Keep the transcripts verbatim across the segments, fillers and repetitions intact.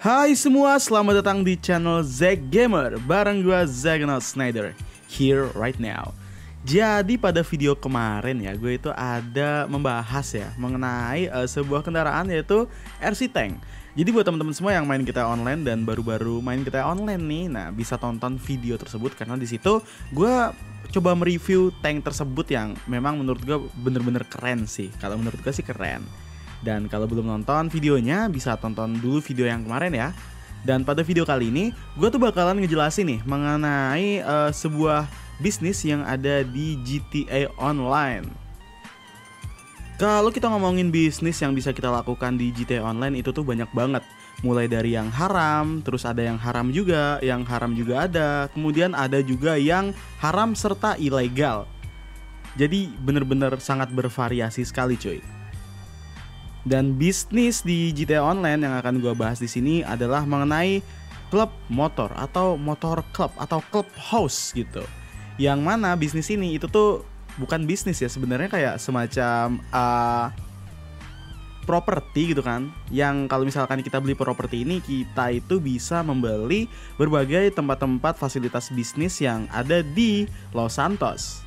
Hai semua, selamat datang di channel Zack Gamer. Bareng gua Zagnot Snyder, here right now. Jadi pada video kemarin ya, gue itu ada membahas ya mengenai uh, sebuah kendaraan yaitu R C Tank. Jadi buat teman-teman semua yang main G T A Online dan baru-baru main G T A Online nih, nah bisa tonton video tersebut karena di situ gue coba mereview tank tersebut yang memang menurut gue bener-bener keren sih. Kalau menurut gue sih keren. Dan kalau belum nonton videonya, bisa tonton dulu video yang kemarin ya. Dan pada video kali ini, gue tuh bakalan ngejelasin nih mengenai uh, sebuah bisnis yang ada di G T A Online. Kalau kita ngomongin bisnis yang bisa kita lakukan di G T A Online itu tuh banyak banget. Mulai dari yang haram, terus ada yang haram juga, yang haram juga ada. Kemudian ada juga yang haram serta ilegal. Jadi bener-bener sangat bervariasi sekali cuy. Dan bisnis di G T A Online yang akan gue bahas di sini adalah mengenai klub motor atau motor club atau club house gitu. Yang mana bisnis ini itu tuh bukan bisnis ya, sebenarnya kayak semacam uh, properti gitu kan. Yang kalau misalkan kita beli properti ini, kita itu bisa membeli berbagai tempat-tempat fasilitas bisnis yang ada di Los Santos.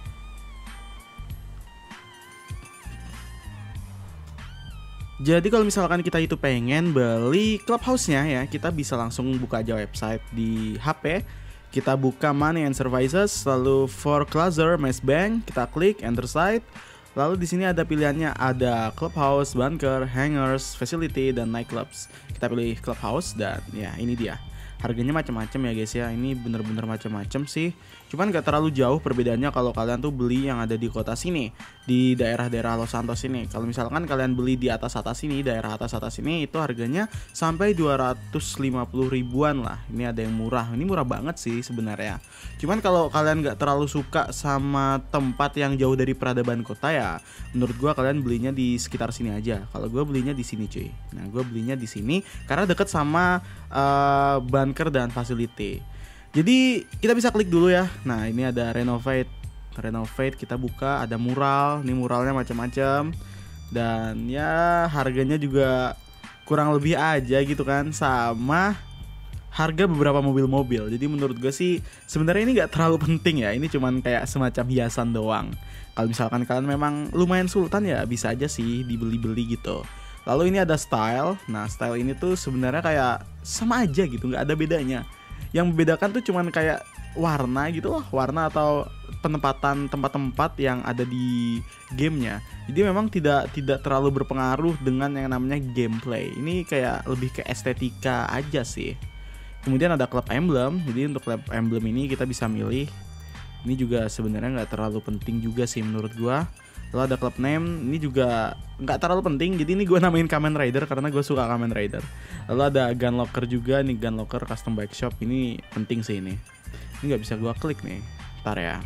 Jadi kalau misalkan kita itu pengen beli clubhouse-nya ya, kita bisa langsung buka aja website di H P. Kita buka Money and Services, lalu Foreclosure Mass Bank, kita klik enter site. Lalu di sini ada pilihannya, ada clubhouse, bunker, hangars, facility, dan nightclubs. Kita pilih clubhouse dan ya ini dia. Harganya macam-macam ya guys ya, ini bener-bener macam-macam sih. Cuman gak terlalu jauh perbedaannya kalau kalian tuh beli yang ada di kota sini, di daerah-daerah Los Santos ini. Kalau misalkan kalian beli di atas-atas ini, daerah atas-atas ini, itu harganya sampai dua ratus lima puluh ribuan lah. Ini ada yang murah, ini murah banget sih sebenarnya. Cuman kalau kalian gak terlalu suka sama tempat yang jauh dari peradaban kota ya, menurut gua kalian belinya di sekitar sini aja. Kalau gua belinya di sini cuy. Nah gua belinya di sini karena deket sama uh, bunker dan facility. Jadi kita bisa klik dulu ya. Nah ini ada renovate, renovate kita buka, ada mural. Ini muralnya macam-macam. Dan ya harganya juga kurang lebih aja gitu kan, sama harga beberapa mobil-mobil. Jadi menurut gue sih sebenarnya ini nggak terlalu penting ya. Ini cuman kayak semacam hiasan doang. Kalau misalkan kalian memang lumayan sultan ya bisa aja sih dibeli-beli gitu. Lalu ini ada style. Nah style ini tuh sebenarnya kayak sama aja gitu, nggak ada bedanya. Yang membedakan tuh cuman kayak warna gitu loh, warna atau penempatan tempat-tempat yang ada di gamenya. Jadi memang tidak tidak terlalu berpengaruh dengan yang namanya gameplay. Ini kayak lebih ke estetika aja sih. Kemudian ada club emblem. Jadi untuk club emblem ini kita bisa milih. Ini juga sebenarnya nggak terlalu penting juga sih menurut gua. Lalu ada club name, ini juga nggak terlalu penting. Jadi ini gue namain Kamen Rider karena gue suka Kamen Rider. Lalu ada gun locker juga, nih gun locker custom bike shop. Ini penting sih ini. Ini nggak bisa gue klik nih, ntar ya.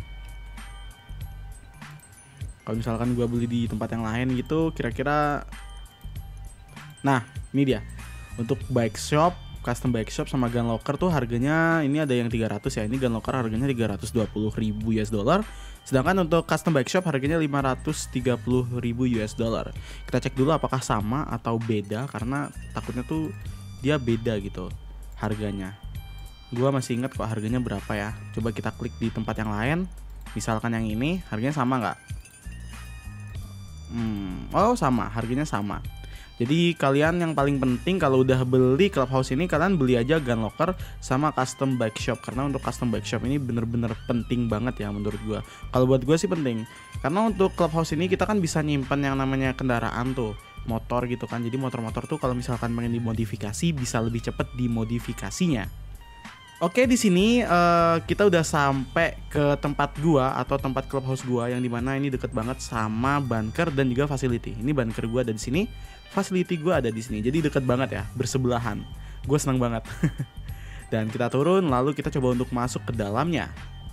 Kalau misalkan gue beli di tempat yang lain gitu, kira-kira. Nah, ini dia. Untuk bike shop, custom bike shop sama gun locker tuh harganya ini ada yang tiga ratus ya. Ini gun locker harganya tiga ratus dua puluh ribu U S dollar. Sedangkan untuk custom bike shop harganya lima ratus tiga puluh ribu U S dollar. Kita cek dulu apakah sama atau beda karena takutnya tuh dia beda gitu harganya. Gua masih ingat kok harganya berapa ya. Coba kita klik di tempat yang lain. Misalkan yang ini harganya sama nggak? Hmm, oh sama, harganya sama. Jadi kalian yang paling penting kalau udah beli clubhouse ini, kalian beli aja gun locker sama custom bike shop. Karena untuk custom bike shop ini bener-bener penting banget ya menurut gue. Kalau buat gue sih penting. Karena untuk clubhouse ini kita kan bisa nyimpen yang namanya kendaraan tuh, motor gitu kan. Jadi motor-motor tuh kalau misalkan pengen dimodifikasi bisa lebih cepet dimodifikasinya. Oke, di sini uh, kita udah sampai ke tempat gua atau tempat clubhouse gua yang dimana ini deket banget sama bunker dan juga facility. Ini bunker gua ada di sini, facility gua ada di sini. Jadi deket banget ya, bersebelahan. Gua senang banget. Dan kita turun, lalu kita coba untuk masuk ke dalamnya.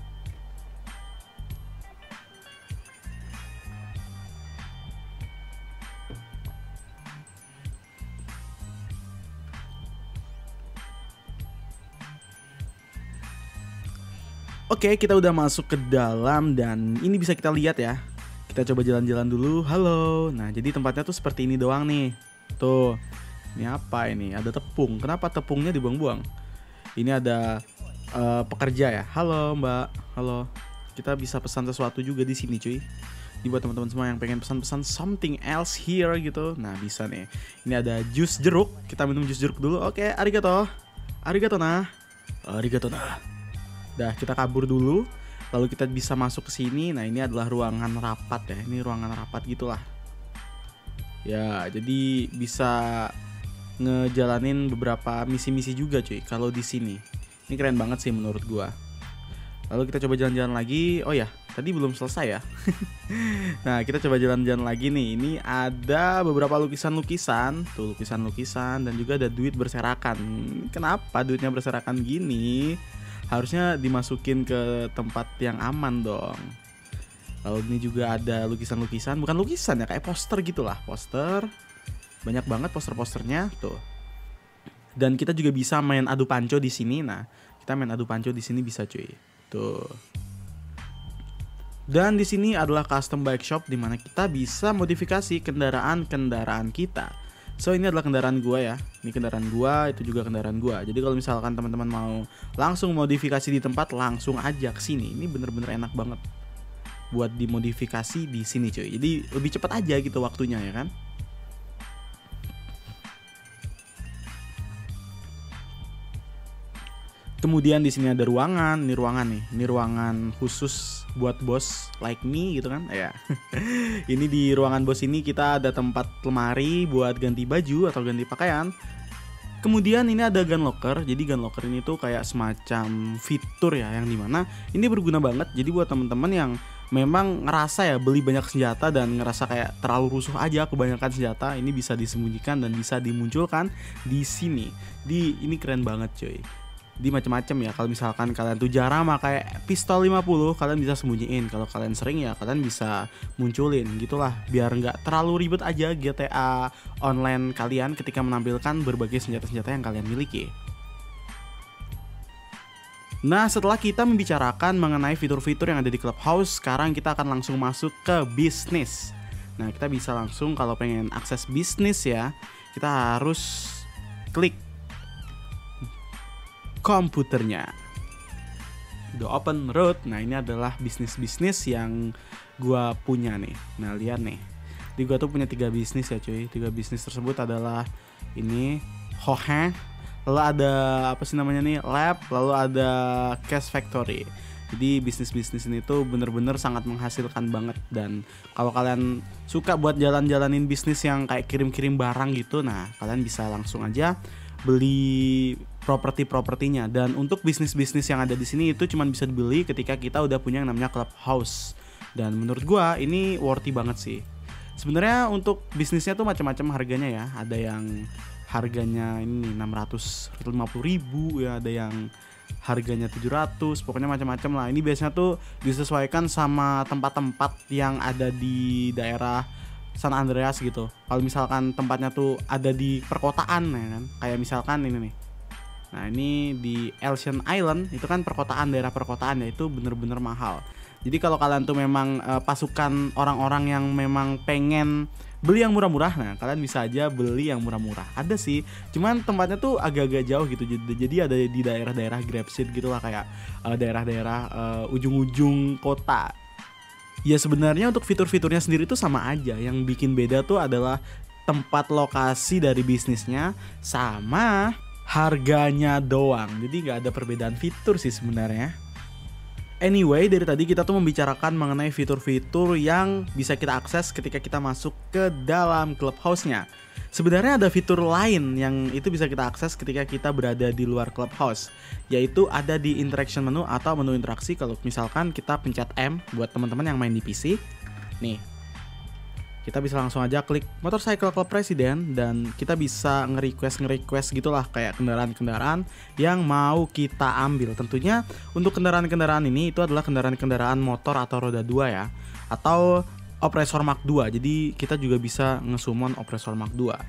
Oke, kita udah masuk ke dalam dan ini bisa kita lihat ya. Kita coba jalan-jalan dulu. Halo. Nah, jadi tempatnya tuh seperti ini doang nih. Tuh. Ini apa ini? Ada tepung. Kenapa tepungnya dibuang-buang? Ini ada uh, pekerja ya. Halo Mbak. Halo. Kita bisa pesan sesuatu juga di sini cuy. Ini buat teman-teman semua yang pengen pesan-pesan something else here gitu. Nah bisa nih. Ini ada jus jeruk. Kita minum jus jeruk dulu. Oke, arigato. Arigato nah. Arigato nah. Dah kita kabur dulu. Lalu kita bisa masuk ke sini. Nah ini adalah ruangan rapat ya. Ini ruangan rapat gitulah. Ya jadi bisa ngejalanin beberapa misi-misi juga cuy kalau di sini. Ini keren banget sih menurut gua. Lalu kita coba jalan-jalan lagi. Oh ya, tadi belum selesai ya. Nah, kita coba jalan-jalan lagi nih. Ini ada beberapa lukisan-lukisan. Tuh, lukisan-lukisan dan juga ada duit berserakan. Kenapa duitnya berserakan gini? Harusnya dimasukin ke tempat yang aman dong. Lalu ini juga ada lukisan-lukisan. Bukan lukisan ya, kayak poster gitulah. Poster. Banyak banget poster-posternya tuh. Dan kita juga bisa main adu panco di sini. Nah, kita main adu panco di sini bisa cuy. Tuh. Dan di sini adalah custom bike shop di mana kita bisa modifikasi kendaraan-kendaraan kita. So ini adalah kendaraan gua ya. Ini kendaraan gua, itu juga kendaraan gua. Jadi kalau misalkan teman-teman mau langsung modifikasi di tempat, langsung aja ke sini. Ini bener-bener enak banget buat dimodifikasi di sini cuy. Jadi lebih cepat aja gitu waktunya ya kan. Kemudian di sini ada ruangan, ini ruangan nih, ini ruangan khusus buat bos like me gitu kan, ya. Ini di ruangan bos ini kita ada tempat lemari buat ganti baju atau ganti pakaian. Kemudian ini ada gun locker, jadi gun locker ini tuh kayak semacam fitur ya, yang dimana ini berguna banget. Jadi buat teman-teman yang memang ngerasa ya beli banyak senjata dan ngerasa kayak terlalu rusuh aja kebanyakan senjata, ini bisa disembunyikan dan bisa dimunculkan di sini. Di ini keren banget cuy. Di macam-macam ya. Kalau misalkan kalian tuh jarang pakai pistol lima puluh, kalian bisa sembunyiin. Kalau kalian sering ya kalian bisa munculin gitulah, biar nggak terlalu ribet aja G T A online kalian ketika menampilkan berbagai senjata-senjata yang kalian miliki. Nah setelah kita membicarakan mengenai fitur-fitur yang ada di Clubhouse, sekarang kita akan langsung masuk ke bisnis. Nah kita bisa langsung kalau pengen akses bisnis ya, kita harus klik komputernya. Udah open root. Nah ini adalah bisnis-bisnis yang gua punya nih. Nah lihat nih, di gua tuh punya tiga bisnis ya cuy. Tiga bisnis tersebut adalah ini Hohe, lalu ada apa sih namanya nih, Lab, lalu ada Cash Factory. Jadi bisnis-bisnis ini tuh bener-bener sangat menghasilkan banget. Dan kalau kalian suka buat jalan-jalanin bisnis yang kayak kirim-kirim barang gitu, nah kalian bisa langsung aja beli properti-propertinya. Dan untuk bisnis-bisnis yang ada di sini itu cuma bisa dibeli ketika kita udah punya yang namanya Clubhouse. Dan menurut gua ini worthy banget sih. Sebenarnya untuk bisnisnya tuh macam-macam harganya ya. Ada yang harganya ini enam ratus lima puluh ribu ya, ada yang harganya tujuh ratus, pokoknya macam-macam lah. Ini biasanya tuh disesuaikan sama tempat-tempat yang ada di daerah San Andreas gitu. Kalau misalkan tempatnya tuh ada di perkotaan ya kan, kayak misalkan ini nih. Nah ini di Ocean Island, itu kan perkotaan, daerah perkotaan ya, itu bener-bener mahal. Jadi kalau kalian tuh memang uh, pasukan orang-orang yang memang pengen beli yang murah-murah, nah kalian bisa aja beli yang murah-murah. Ada sih, cuman tempatnya tuh agak-agak jauh gitu. Jadi ada di daerah-daerah Grapseed gitu lah, kayak uh, daerah-daerah uh, ujung-ujung kota. Ya sebenarnya untuk fitur-fiturnya sendiri tuh sama aja. Yang bikin beda tuh adalah tempat lokasi dari bisnisnya sama harganya doang. Jadi nggak ada perbedaan fitur sih sebenarnya. Anyway, dari tadi kita tuh membicarakan mengenai fitur-fitur yang bisa kita akses ketika kita masuk ke dalam Clubhouse-nya. Sebenarnya ada fitur lain yang itu bisa kita akses ketika kita berada di luar Clubhouse, yaitu ada di interaction menu atau menu interaksi. Kalau misalkan kita pencet M buat teman-teman yang main di P C, nih kita bisa langsung aja klik Motorcycle Club President dan kita bisa nge-request nge-request gitulah, kayak kendaraan-kendaraan yang mau kita ambil. Tentunya untuk kendaraan-kendaraan ini itu adalah kendaraan-kendaraan motor atau roda dua ya, atau Oppressor Mark dua. Jadi kita juga bisa nge-summon Oppressor Mark dua.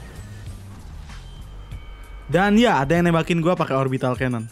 Dan ya ada yang nembakin gue pakai orbital cannon.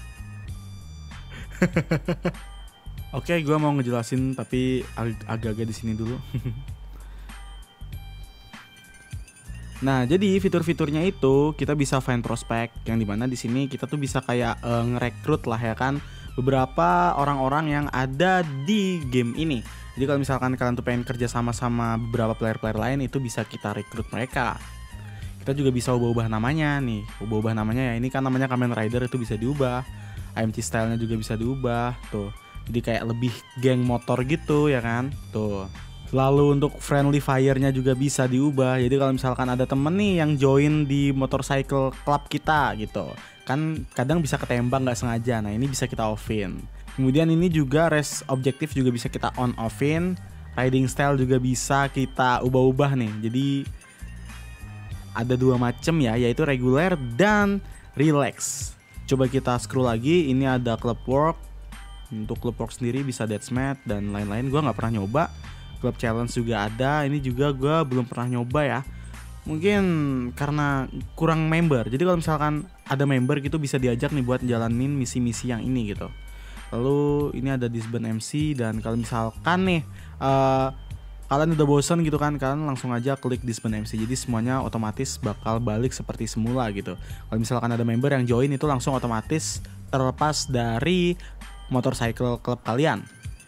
Oke, gue mau ngejelasin tapi ag- agak-agak di sini dulu. Nah, jadi fitur-fiturnya itu kita bisa find prospect, yang dimana di sini kita tuh bisa kayak uh, ngerekrut lah ya kan beberapa orang-orang yang ada di game ini. Jadi kalau misalkan kalian tuh pengen kerja sama sama beberapa player-player lain, itu bisa kita rekrut mereka. Kita juga bisa ubah-ubah namanya nih, ubah-ubah namanya ya. Ini kan namanya Kamen Rider, itu bisa diubah. I M C stylenya juga bisa diubah tuh. Jadi kayak lebih geng motor gitu ya kan, tuh. Lalu untuk friendly fire-nya juga bisa diubah. Jadi kalau misalkan ada temen nih yang join di motorcycle club kita gitu, kan kadang bisa ketembak nggak sengaja. Nah ini bisa kita offin. Kemudian ini juga race objektif juga bisa kita on offin. Riding style juga bisa kita ubah-ubah nih. Jadi ada dua macam ya, yaitu reguler dan relax. Coba kita scroll lagi. Ini ada club work. Untuk club work sendiri bisa deathmatch dan lain-lain. Gua nggak pernah nyoba. Club challenge juga ada, ini juga gue belum pernah nyoba ya. Mungkin karena kurang member. Jadi kalau misalkan ada member gitu bisa diajak nih buat jalanin misi-misi yang ini gitu. Lalu ini ada disband M C, dan kalau misalkan nih uh, kalian udah bosen gitu kan, kalian langsung aja klik disband M C. Jadi semuanya otomatis bakal balik seperti semula gitu. Kalau misalkan ada member yang join, itu langsung otomatis terlepas dari motorcycle club kalian.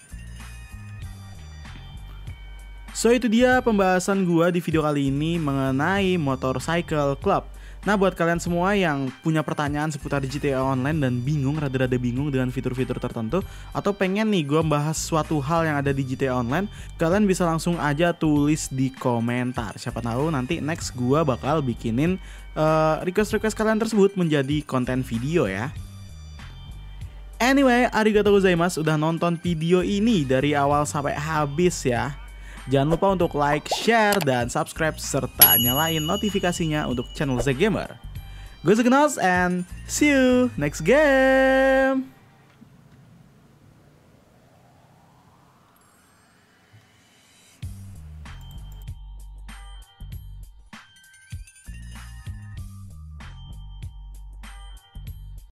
So itu dia pembahasan gua di video kali ini mengenai Motorcycle Club. Nah buat kalian semua yang punya pertanyaan seputar G T A Online dan bingung, rada-rada bingung dengan fitur-fitur tertentu, atau pengen nih gua bahas suatu hal yang ada di G T A Online, kalian bisa langsung aja tulis di komentar. Siapa tahu nanti next gua bakal bikinin uh, request-request kalian tersebut menjadi konten video ya. Anyway, arigatou gozaimasu udah nonton video ini dari awal sampai habis ya. Jangan lupa untuk like, share, dan subscribe, serta nyalain notifikasinya untuk channel Zack Gamer. Gue Zack Gamer, and see you next game!